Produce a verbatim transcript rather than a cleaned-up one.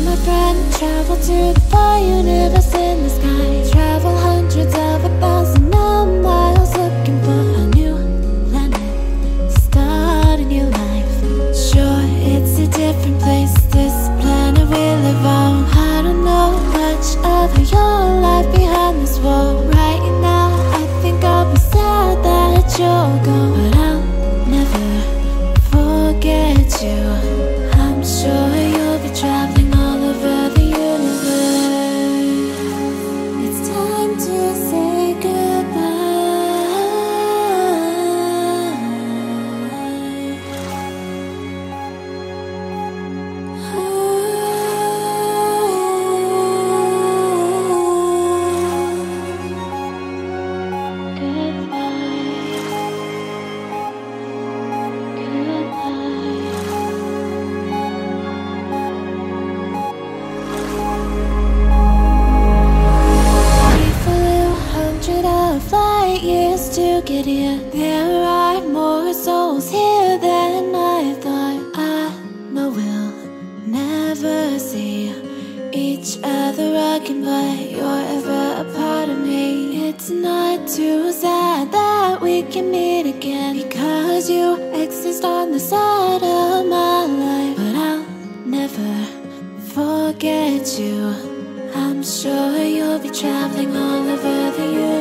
my friend, travel to the far universe in the sky. Travel hundreds of a thousand of miles, looking for a new planet to start a new life. Sure, it's a different place, this planet we live on. I don't know much of your life behind this wall. Right now, I think I'll be sad that you're gone, but I'll never forget you. I'm sure you'll be traveling all over the universe. It's time to say goodbye. Years to get here. There are more souls here than I thought. I know we'll never see each other again, but you're ever a part of me. It's not too sad that we can meet again, because you exist on the side of my life. But I'll never forget you. I'm sure you'll be traveling all over the universe.